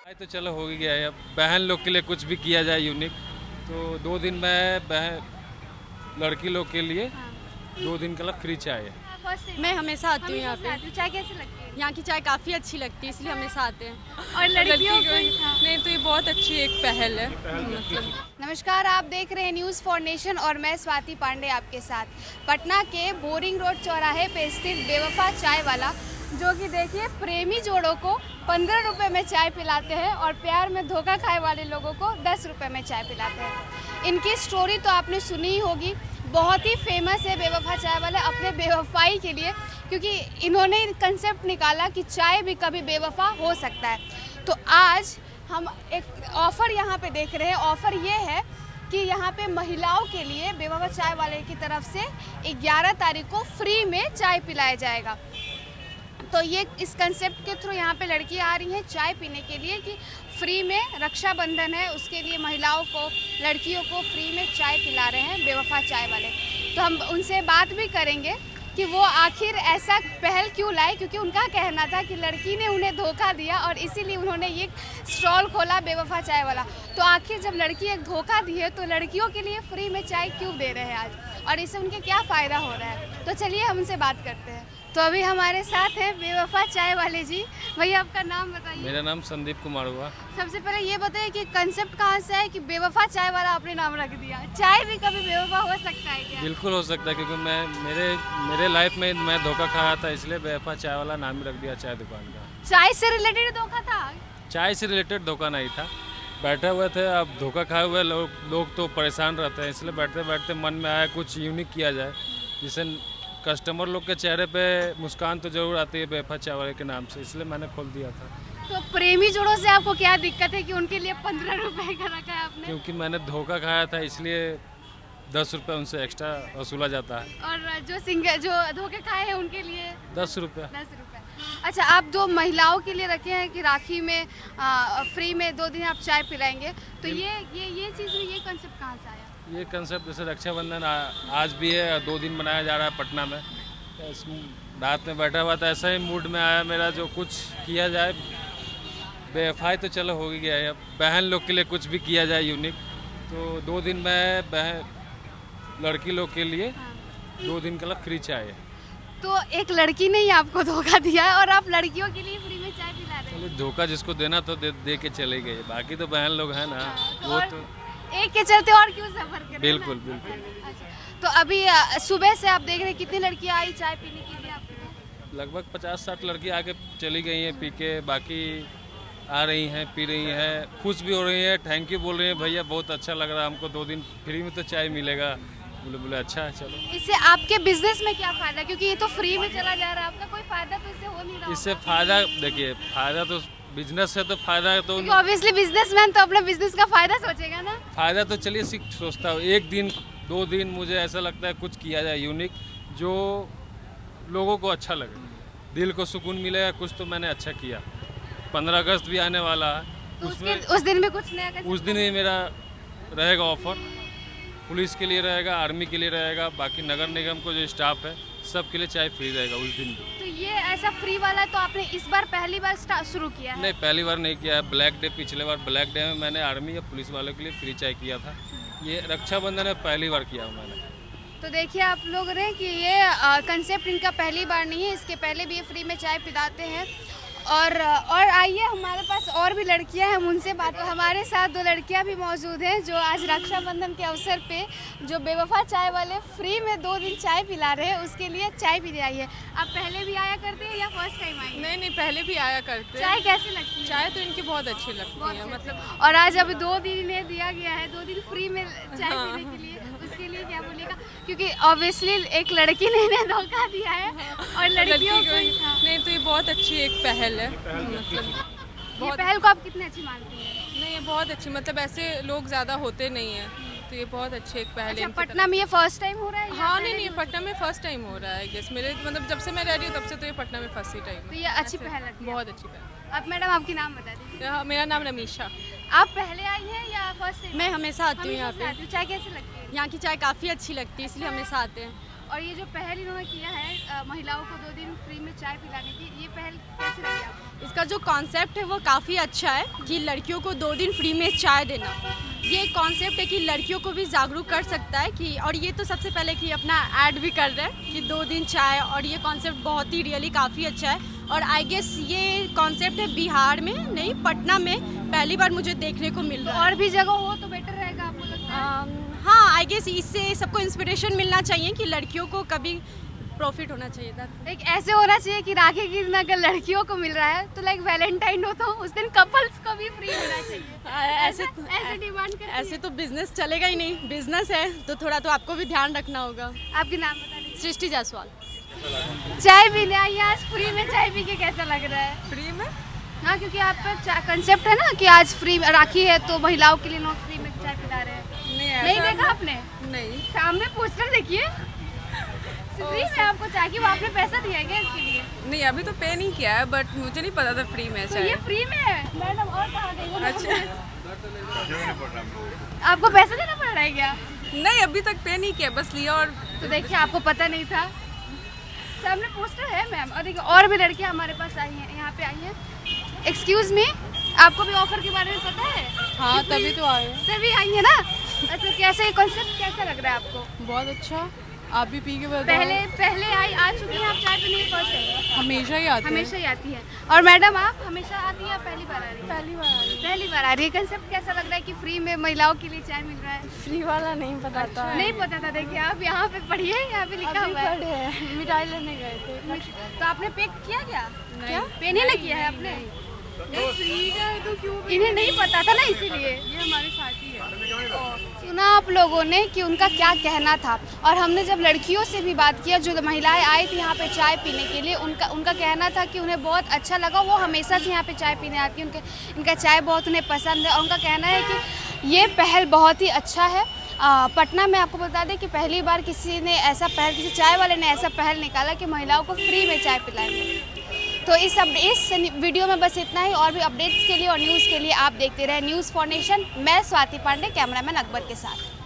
तो चलो हो ही गया है। अब बहन लोग के लिए कुछ भी किया जाए यूनिक, तो 2 दिन में लड़की लोग के लिए 2 दिन का फ्री चाय है। मैं हमेशा आती हूँ यहाँ पे। चाय कैसी लगती है? यहाँ की चाय काफ़ी अच्छी लगती है, इसलिए हमेशा आते हैं। और लड़कियों को नहीं तो ये बहुत अच्छी एक पहल है। नमस्कार, आप देख रहे हैं न्यूज़ फॉर नेशन और मैं स्वाति पांडे आपके साथ। पटना के बोरिंग रोड चौराहे पे स्थित बेवफा चाय वाला, जो कि देखिए प्रेमी जोड़ों को 15 रुपये में चाय पिलाते हैं और प्यार में धोखा खाए वाले लोगों को 10 रुपये में चाय पिलाते हैं। इनकी स्टोरी तो आपने सुनी ही होगी, बहुत ही फेमस है बेवफा चाय वाले अपने बेवफाई के लिए, क्योंकि इन्होंने कंसेप्ट निकाला कि चाय भी कभी बेवफा हो सकता है। तो आज हम एक ऑफ़र यहाँ पे देख रहे हैं। ऑफ़र ये है कि यहाँ पे महिलाओं के लिए बेवफा चाय वाले की तरफ से 11 तारीख को फ्री में चाय पिलाया जाएगा। तो ये इस कंसेप्ट के थ्रू यहाँ पे लड़कियाँ आ रही हैं चाय पीने के लिए कि फ्री में, रक्षाबंधन है उसके लिए महिलाओं को, लड़कियों को फ्री में चाय पिला रहे हैं बेवफा चाय वाले। तो हम उनसे बात भी करेंगे कि वो आखिर ऐसा पहल क्यों लाए, क्योंकि उनका कहना था कि लड़की ने उन्हें धोखा दिया और इसीलिए उन्होंने ये स्टॉल खोला बेवफा चाय वाला। तो आखिर जब लड़की एक धोखा दी है तो लड़कियों के लिए फ्री में चाय क्यों दे रहे हैं आज, और इससे उनके क्या फ़ायदा हो रहा है। तो चलिए हम उनसे बात करते हैं। तो अभी हमारे साथ हैं बेवफा चाय वाले जी। भैया आपका नाम बताइए। मेरा नाम संदीप कुमार हुआ। सबसे पहले ये बताइए कि कंसेप्ट कहाँ से है कि बेवफा चाय वाला आपने नाम रख दिया? चाय भी कभी बेवफा हो सकता है क्या? बिल्कुल हो सकता है, क्योंकि मेरे लाइफ में मैं धोखा खाया था, इसलिए बेवफा चाय वाला नाम ही रख दिया चाय दुकान का। चाय से रिलेटेड धोखा था? चाय से रिलेटेड धोखा नहीं था, बैठे हुए थे। अब धोखा खाए हुए लोग तो परेशान रहते हैं, इसलिए बैठते बैठते मन में आया कुछ यूनिक किया जाए, जिससे कस्टमर लोग के चेहरे पे मुस्कान तो जरूर आती है बेवफा चाय वाले के नाम से, इसलिए मैंने खोल दिया था। तो प्रेमी जोड़ों से आपको क्या दिक्कत है कि उनके लिए 15 रुपए का रखा है आपने? क्योंकि मैंने धोखा खाया था, इसलिए 10 रुपये उनसे एक्स्ट्रा वसूला जाता है। और जो धोखे खाए हैं उनके लिए 10 रुपये। 10 रुपये। अच्छा, आप जो महिलाओं के लिए रखे हैं कि राखी में फ्री में 2 दिन आप चाय पिलाएंगे, तो ये चीज़ में ये कंसेप्ट कहाँ से आया? ये कंसेप्ट जैसे रक्षाबंधन आज भी है, 2 दिन मनाया जा रहा है पटना में। रात में बैठा हुआ था, ऐसा ही मूड में आया मेरा, जो कुछ किया जाए। बेवफाई तो चलो हो ही गया है। अब बहन लोग के लिए कुछ भी किया जाए यूनिक, तो 2 दिन में लड़की लोग के लिए 2 दिन का फ्री चाय है। तो एक लड़की ने ही आपको धोखा दिया है और आप लड़कियों के लिए फ्री में चाय पिला रहे हैं? धोखा जिसको देना तो दे के चले गए, बाकी तो बहन लोग हैं ना, वो तो एक के चलते और क्यों सफर करें। बिल्कुल बिल्कुल। अच्छा, तो अभी सुबह से आप देख रहे हैं कितनी लड़कियां आई चाय पीने के लिए आपको? लगभग 50-60 लड़की आके चली गई हैं पी के, बाकी आ रही हैं, पी रही हैं, खुश भी हो रही हैं, थैंक यू बोल रही हैं, भैया बहुत अच्छा लग रहा है हमको, 2 दिन फ्री में तो चाय मिलेगा। बोले अच्छा है, चलो। इससे आपके बिजनेस में क्या फायदा, क्योंकि ये तो फ्री में चला जा रहा है, आपका कोई फायदा तो इससे हो नहीं रहा? इससे फायदा देखिए, फायदा तो बिजनेस है, तो फायदा है तो ऑब्वियसली बिजनेसमैन तो अपने बिजनेस का फायदा सोचेगा ना। फायदा तो चलिए सोचता हूँ, 1 दिन 2 दिन मुझे ऐसा लगता है कुछ किया जाए यूनिक, जो लोगों को अच्छा लगे, दिल को सुकून मिलेगा। कुछ तो मैंने अच्छा किया। 15 अगस्त भी आने वाला है, तो उस दिन में कुछ नया? उस दिन ही मेरा रहेगा ऑफर, पुलिस के लिए रहेगा, आर्मी के लिए रहेगा, बाकी नगर निगम को जो स्टाफ है सब के लिए चाय फ्री रहेगा उस दिन भी। तो ये ऐसा फ्री वाला तो आपने इस बार पहली बार शुरू किया है? नहीं, पहली बार नहीं किया है। ब्लैक डे, पिछले बार ब्लैक डे में मैंने आर्मी या पुलिस वालों के लिए फ्री चाय किया था। ये रक्षाबंधन में पहली बार किया मैंने। तो देखिए आप लोग रहे कि ये कंसेप्ट इनका पहली बार नहीं है, इसके पहले भी ये फ्री में चाय पिलाते हैं। और आइए, हमारे पास और भी लड़कियां हैं, हम उनसे बात। हमारे साथ 2 लड़कियां भी मौजूद हैं जो आज रक्षाबंधन के अवसर पे जो बेवफा चाय वाले फ्री में 2 दिन चाय पिला रहे हैं, उसके लिए चाय पीने आई है। आप पहले भी आया करते हैं या फर्स्ट टाइम आई? नहीं, पहले भी आया करते। चाय कैसी लगती है? चाय तो इनकी बहुत अच्छी लगती है, मतलब। और आज अभी 2 दिन इन्हें दिया गया है, 2 दिन फ्री में चाय पीने के लिए, उसके लिए क्या बोलेगा? क्योंकि ऑब्वियसली एक लड़की ने इन्हें धोखा दिया है और लड़कियों को नहीं तो ये बहुत अच्छी एक पहल है, मतलब। ये पहल को आप कितने अच्छी मानती हैं? नहीं, ये बहुत अच्छी, मतलब ऐसे लोग ज़्यादा होते नहीं हैं, तो ये बहुत अच्छी एक पहल है। अच्छा, पटना में ये फर्स्ट टाइम हो रहा है? हाँ, नहीं, पटना में फर्स्ट टाइम हो रहा है गेस मेरे, मतलब जब से मैं रह रही हूँ तब से तो ये पटना में फर्स्ट ही टाइम है। तो ये अच्छी पहल है, बहुत अच्छी पहल। अब मैडम आपकी नाम बता दीजिए। मेरा नाम रमीशा। आप पहले आई हैं या फर्स्ट टाइम? मैं हमेशा आती हूँ यहाँ पे। चाय कैसी लगती है? यहाँ की चाय काफ़ी अच्छी लगती है, इसलिए हमेशा आते हैं। और ये जो पहल इन्होंने किया है महिलाओं को 2 दिन फ्री में चाय पिलाने की, ये पहल कैसी लगी आपको? इसका जो कॉन्सेप्ट है वो काफ़ी अच्छा है कि लड़कियों को 2 दिन फ्री में चाय देना। ये कॉन्सेप्ट है कि लड़कियों को भी जागरूक कर सकता है कि, और ये तो सबसे पहले कि अपना ऐड भी कर रहे हैं कि 2 दिन चाय, और ये कॉन्सेप्ट बहुत ही रियली काफ़ी अच्छा है। और आई गेस ये कॉन्सेप्ट है बिहार में नहीं, पटना में पहली बार मुझे देखने को मिल रहा है। और भी जगह हो तो बेटर रहेगा आपको लगता है? हाँ, आई गेस इससे सबको इंस्पिरेशन मिलना चाहिए कि लड़कियों को कभी प्रॉफिट होना चाहिए था। एक ऐसे होना चाहिए कि राखी के दिन अगर लड़कियों को मिल रहा है तो लाइक वैलेंटाइन हो तो उस दिन कपल्स को भी फ्री होना चाहिए। ऐसे डिमांड करती ऐसे तो बिजनेस चलेगा ही नहीं, बिजनेस है तो थोड़ा तो आपको भी ध्यान रखना होगा। आपके नाम बता दीजिए। सृष्टि जायसवाल। चाय पीने आई हैं, आज फ्री में चाय पी के कैसा लग रहा है? फ्री में? हाँ, क्योंकि आपका कंसेप्ट है ना कि आज फ्री राखी है तो महिलाओं के लिए लोग फ्री में चाय पिला रहे हैं। नहीं देखा आपने? नहीं। सामने पोस्टर देखिए, फ्री में आपको चाय की, वो आपने पैसा दिया है क्या इसके लिए? नहीं, अभी तो पे नहीं किया है, बट मुझे नहीं पता था फ्री में तो चाय। ये फ्री में है मैडम, और कहाँ गई? अच्छा, आपको पैसा देना पड़ रहा है क्या? नहीं अभी तक पे नहीं किया, बस लिया। और तो देखिए आपको पता नहीं था, सामने पोस्टर है मैम। और देखिए और भी लड़कियां हमारे पास आई हैं, यहाँ पे आई हैं। एक्सक्यूज मी, आपको भी ऑफर के बारे में पता है? हाँ, तभी तो आए। तभी आई है ना। अच्छा, कैसे ये कॉन्सेप्ट कैसा लग रहा है आपको? बहुत अच्छा। आप भी पी के बताओ। पहले आ चुकी हैं आप चाय पीने के फर्स्ट टाइम? हमेशा ही आते हैं। हमेशा ही आती है। और मैडम आप हमेशा आती हैं, पहली बार आ रही है? पहली बार आई। पहली बार आ रही है। कंसेप्ट कैसा लग रहा है कि फ्री में महिलाओं के लिए चाय मिल रहा है? फ्री वाला नहीं पता था। नहीं पता था। देखिए आप यहाँ पे पढ़िए, यहाँ पे लिखा हुआ है। मिठाई लेने गए थे। तो आपने पे किया क्या? क्या? पे नहीं किया है आपने? फ्री का है तो क्यों? इन्हें नहीं पता था ना, इसीलिए। ये हमारे साथी है। सुना आप लोगों ने कि उनका क्या कहना था। और हमने जब लड़कियों से भी बात किया, जो महिलाएं आई थी यहाँ पे चाय पीने के लिए, उनका कहना था कि उन्हें बहुत अच्छा लगा। वो हमेशा से यहाँ पे चाय पीने आती है, इनका चाय बहुत उन्हें पसंद है। और उनका कहना है कि ये पहल बहुत ही अच्छा है। पटना में आपको बता दें कि पहली बार किसी चाय वाले ने ऐसा पहल निकाला कि महिलाओं को फ्री में चाय पिलाएंगे। तो इस वीडियो में बस इतना ही। और भी अपडेट्स के लिए और न्यूज़ के लिए आप देखते रहे न्यूज़ फॉर नेशन। मैं स्वाति पांडे, कैमरामैन अकबर के साथ।